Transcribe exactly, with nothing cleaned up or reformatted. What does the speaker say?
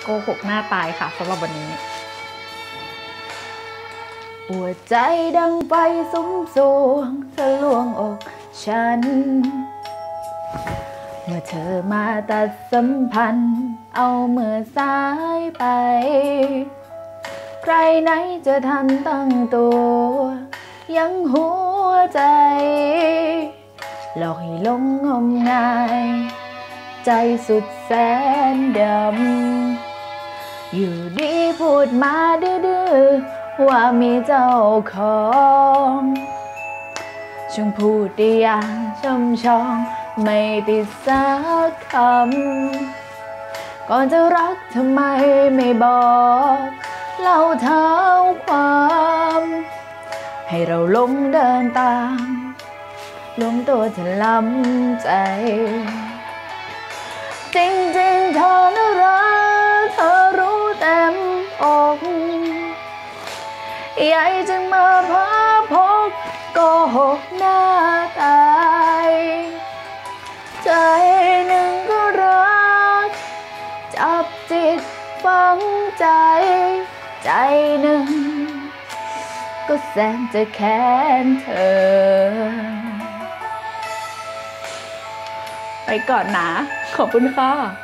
โกหกหน้าตายค่ะสำหรับวันนี้หัวใจดังไฟสุมสวงทะลวงอกฉันเมื่อเธอมาตัดสัมพันธ์เอาเมื่อสายไปใครไหนจะทันตั้งตัวยังหัวใจหลอกให้หลงงมงายใจสุดแสนดำอยู่ดีพูดมาดื้อๆว่ามีเจ้าของช่างพูดได้อย่างช่ำชองไม่ติดสักคำก่อนจะรักทำไมไม่บอกเล่าเท้าความให้เราลงเดินตามลงตัวเธอล้ำใจจริงๆเธอน่ารักเธอรู้เต็มอกใหญ่จึงมาพาพกโกหกหน้าตายใจหนึ่งก็รักจับจิตฝังใจใจหนึ่งก็แสนจะแค้นเธอไปก่อนนะขอบคุณค่ะ